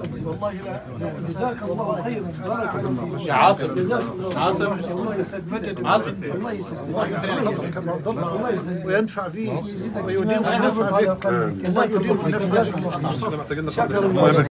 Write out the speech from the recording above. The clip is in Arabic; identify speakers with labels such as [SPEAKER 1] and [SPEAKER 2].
[SPEAKER 1] والله لا جزاك الله خيرا.
[SPEAKER 2] يا عاصم عاصم
[SPEAKER 1] الله يسلمك عبد الله وينفع به ويديم النفع بك. الله يديم النفع بك.